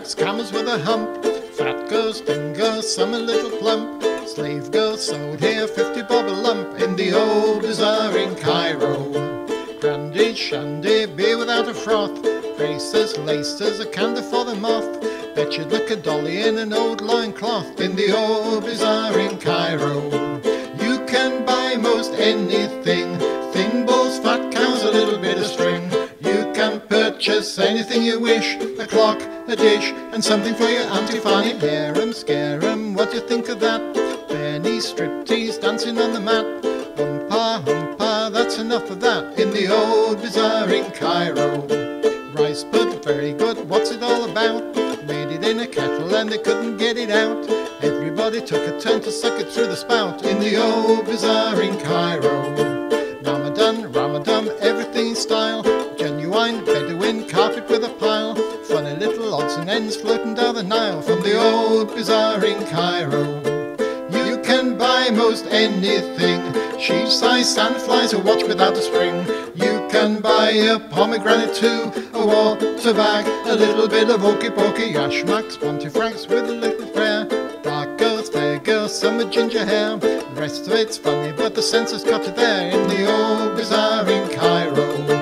scammers with a hump. Fat girls, thin girls, some a little plump. Slave girls sold here 50 bob a lump in the old bazaar in Cairo. Brandy, shandy, beer without a froth. Braces, laces, a candle for the moth. Bet you'd look a dolly in an old loincloth in the old bazaar in Cairo. You can buy most anything, thin bulls, fat cows, a little bit of string. You can purchase anything you wish, a clock, a dish, and something for your Auntie Fanny. Hair 'em, scare 'em, what do you think of that? Benny, striptease, dancing on the mat. Humpa, humpa, that's enough of that in the old bazaar in Cairo. Rice pud, very good, what's it all about? Made it in a kettle and they couldn't get it out. Everybody took a turn to suck it through the spout in the old bazaar in Cairo. Ramadan, Ramadan, everything in style. Genuine Bedouin carpet with a pile. Funny little odds and ends floating down the Nile from the old bazaar in Cairo. You can buy most anything, sheep size sandflies, a watch without a spring. You can buy a pomegranate too, a water bag, a little bit of hokey-pokey, yashmaks, pontifrax with a little prayer. Dark girls, fair girls, some with ginger hair. The rest of it's funny, but the census got it there in the old bazaar in Cairo.